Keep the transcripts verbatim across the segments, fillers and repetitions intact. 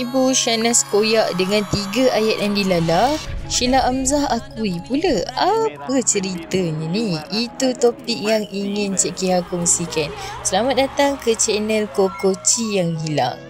ibu Shahnaz koyak dengan tiga ayat Andy Lala, Sheila Amzah akui pula apa ceritanya ni. Itu topik yang ingin Cik Kiha kongsikan. Selamat datang ke channel Kokoci yang hilang.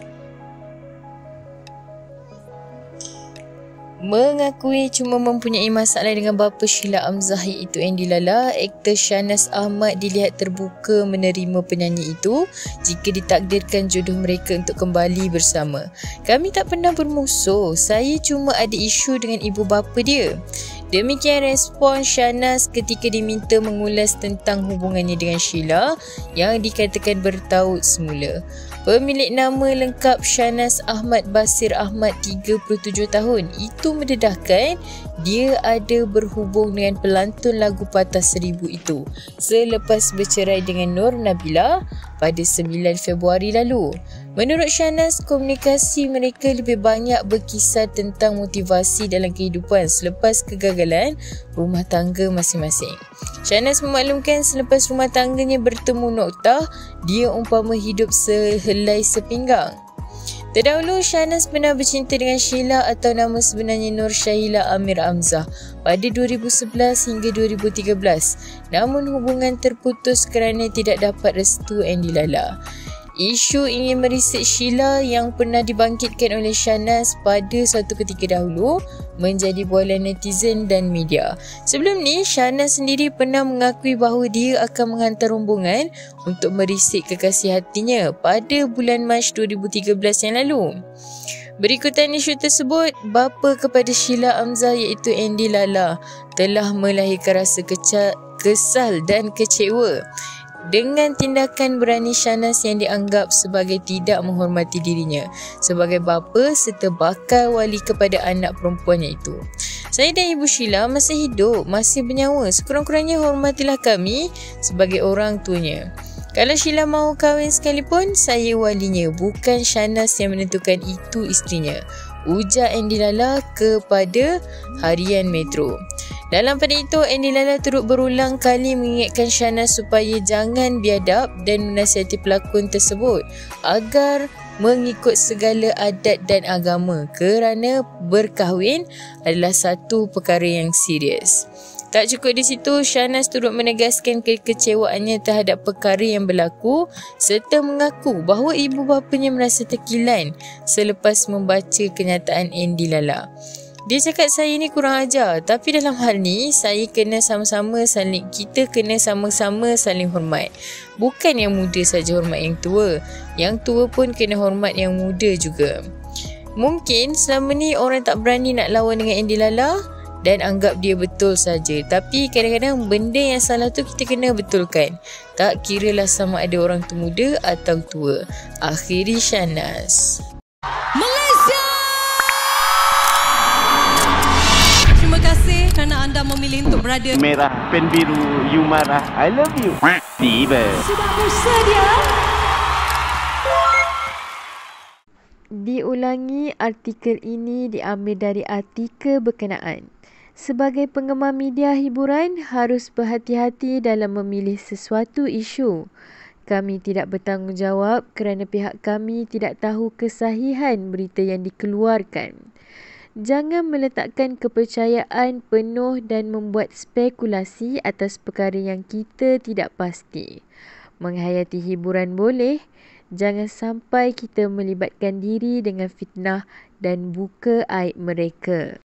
Mengakui cuma mempunyai masalah dengan bapa Sheila Amzah iaitu Andy Lala, aktor Shahnaz Ahmad dilihat terbuka menerima penyanyi itu jika ditakdirkan jodoh mereka untuk kembali bersama. Kami tak pernah bermusuh, saya cuma ada isu dengan ibu bapa dia. Demikian respon Shahnaz ketika diminta mengulas tentang hubungannya dengan Sheila yang dikatakan bertaut semula. Pemilik nama lengkap Shahnaz Ahmad Basir Ahmad, tiga puluh tujuh tahun, itu mendedahkan dia ada berhubung dengan pelantun lagu Patah Seribu itu selepas bercerai dengan Nur Nabila pada sembilan Februari lalu. Menurut Shahnaz, komunikasi mereka lebih banyak berkisar tentang motivasi dalam kehidupan selepas kegagalan rumah tangga masing-masing. Shahnaz memaklumkan selepas rumah tangganya bertemu noktah, dia umpama hidup sehelai sepinggang. Terdahulu, Shahnaz pernah bercinta dengan Sheila atau nama sebenarnya Nur Shahila Amir Amzah pada dua ribu sebelas hingga dua ribu tiga belas. Namun hubungan terputus kerana tidak dapat restu Andy Lala. Isu ingin merisik Sheila yang pernah dibangkitkan oleh Shahnaz pada suatu ketika dahulu menjadi bualan netizen dan media. Sebelum ni, Shahnaz sendiri pernah mengakui bahawa dia akan menghantar rombongan untuk merisik kekasih hatinya pada bulan Mac dua ribu tiga belas yang lalu. Berikutan isu tersebut, bapa kepada Sheila Amzah iaitu Andy Lala telah melahirkan rasa keca- kesal dan kecewa dengan tindakan berani Shahnaz yang dianggap sebagai tidak menghormati dirinya sebagai bapa serta bakal wali kepada anak perempuannya itu. Saya dan ibu Sheila masih hidup, masih bernyawa. Sekurang-kurangnya hormatilah kami sebagai orang tuanya. Kalau Sheila mahu kahwin sekalipun, saya walinya, bukan Shahnaz yang menentukan itu isterinya, ujar Andy Lala kepada Harian Metro. Dalam pada itu, Andy Lala turut berulang kali mengingatkan Shahnaz supaya jangan biadab dan menasihati pelakon tersebut agar mengikut segala adat dan agama kerana berkahwin adalah satu perkara yang serius. Tak cukup di situ, Shahnaz turut menegaskan kekecewaannya terhadap perkara yang berlaku serta mengaku bahawa ibu bapanya merasa terkilan selepas membaca kenyataan Andy Lala. Dia cakap saya ni kurang ajar, tapi dalam hal ni saya kena sama-sama saling kita kena sama-sama saling hormat. Bukan yang muda saja hormat yang tua, yang tua pun kena hormat yang muda juga. Mungkin selama ni orang tak berani nak lawan dengan Andy Lala dan anggap dia betul saja. Tapi kadang-kadang benda yang salah tu kita kena betulkan. Tak kiralah sama ada orang tu muda atau tua. Akhiri Shahnaz. Malaysia! Terima kasih kerana anda memilih untuk berada. Merah, pen biru, you marah, I love you. Tiba. Sudah bersedia? Diulangi, artikel ini diambil dari artikel berkenaan. Sebagai penggemar media hiburan, harus berhati-hati dalam memilih sesuatu isu. Kami tidak bertanggungjawab kerana pihak kami tidak tahu kesahihan berita yang dikeluarkan. Jangan meletakkan kepercayaan penuh dan membuat spekulasi atas perkara yang kita tidak pasti. Menghayati hiburan boleh, jangan sampai kita melibatkan diri dengan fitnah dan buka aib mereka.